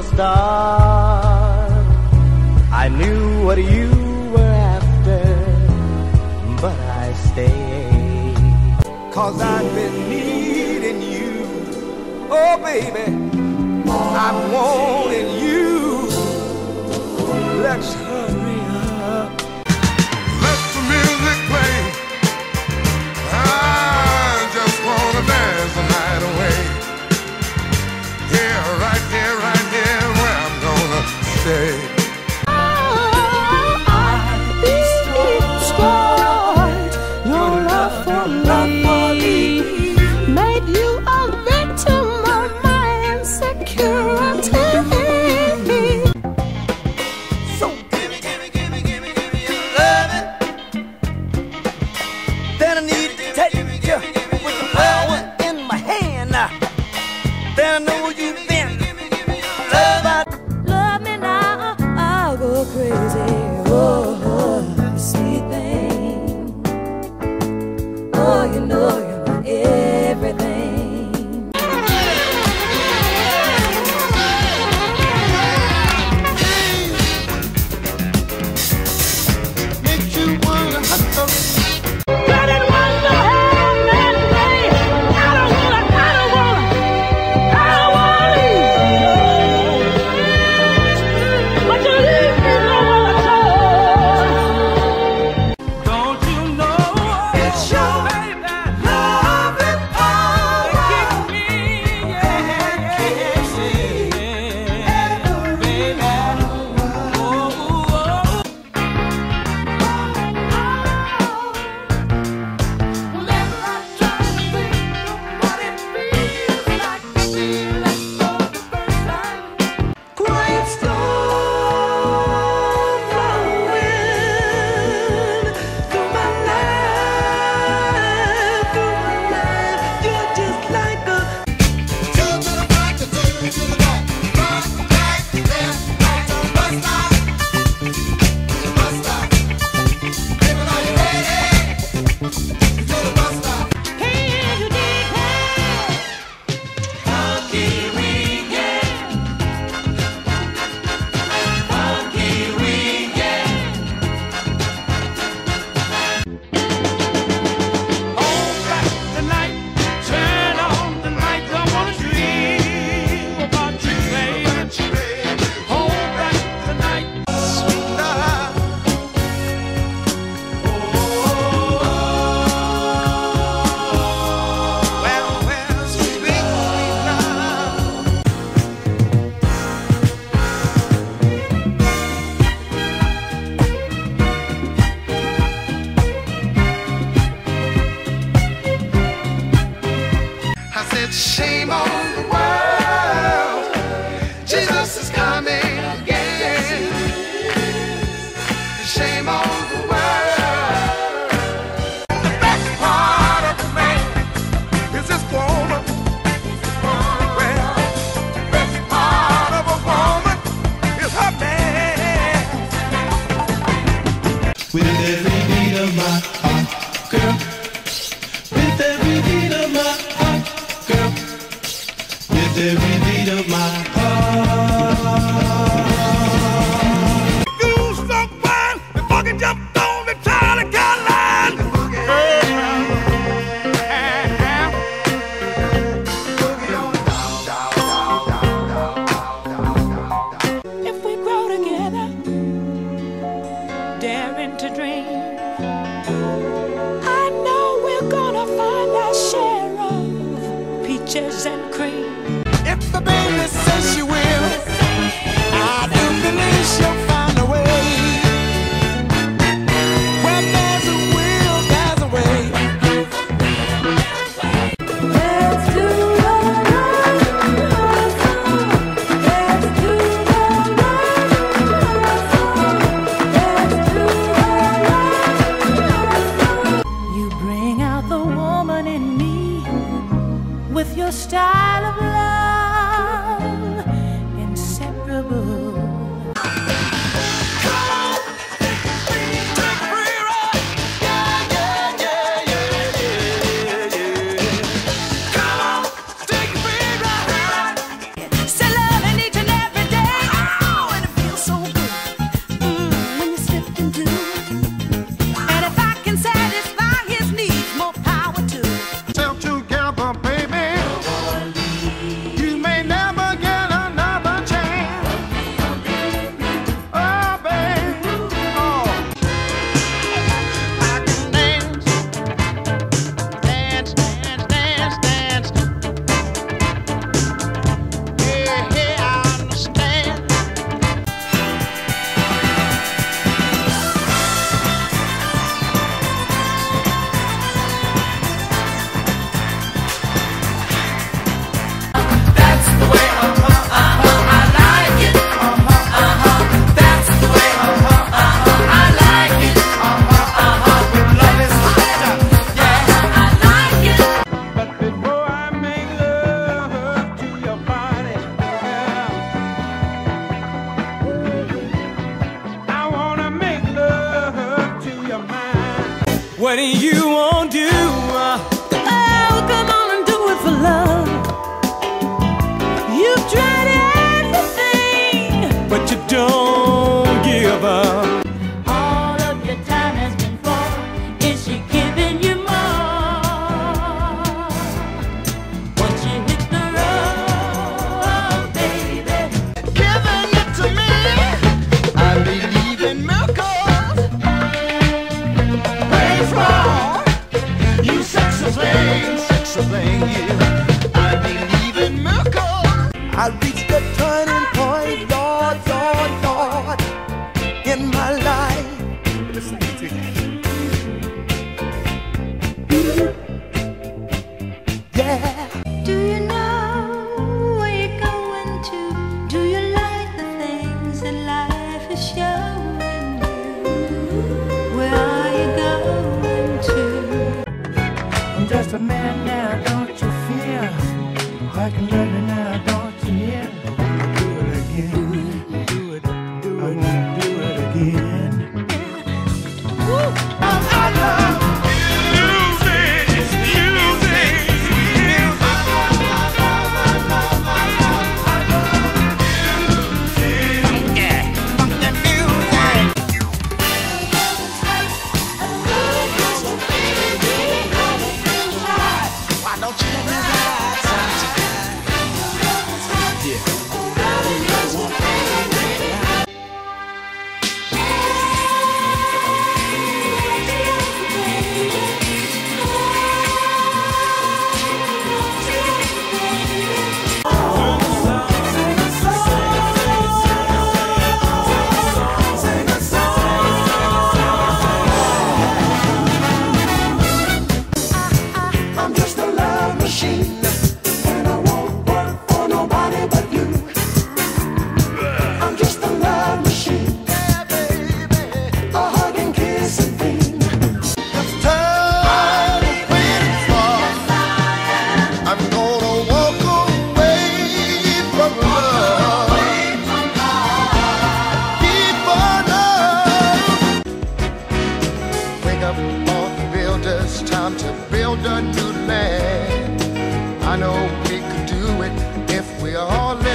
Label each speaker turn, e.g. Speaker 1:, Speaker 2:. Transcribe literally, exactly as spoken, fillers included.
Speaker 1: start. I knew what you were after, but I stayed. Cause I've been needing you. Oh baby, I'm wanting you. Let's hurry up.
Speaker 2: Let the music play. I just wanna dance the night away. Here, right here, right here, where I'm gonna stay. Shame on the world, Jesus is coming again. Shame on the world. The best part of the man is this woman. Well, the best part of a woman is her man.
Speaker 3: With every beat of my heart, girl. With every beat of my heart, girl.
Speaker 1: you won't do. Oh, come on and do it for love. You've tried everything, but you don't give up.
Speaker 4: All of your time has been for, is she giving you more? Once you hit the road, baby,
Speaker 2: Giving it to me. I believe in miracles. Praise God. You sexy thing, sexy thing, you. I believe in miracles.
Speaker 1: I reached a turning point, Lord, Lord, Lord, in my life. Yeah.
Speaker 4: do you know where you're going to? Do you like the things that life is showing you? Where are you going to?
Speaker 3: I'm just a man now, don't you fear? I can learn it now, don't you hear? Do it again. Do it, do it, I wanna do it again.
Speaker 2: I love music, music, why don't you let me ride I'm just a love machine, and I won't work for nobody but you. I'm just a love machine, yeah, baby. A hug and kiss and thing. It's time to wait for. I'm gonna walk away from love. Keep on love. Wake up all the builders, time to build a new land. I know we could do it if we all live.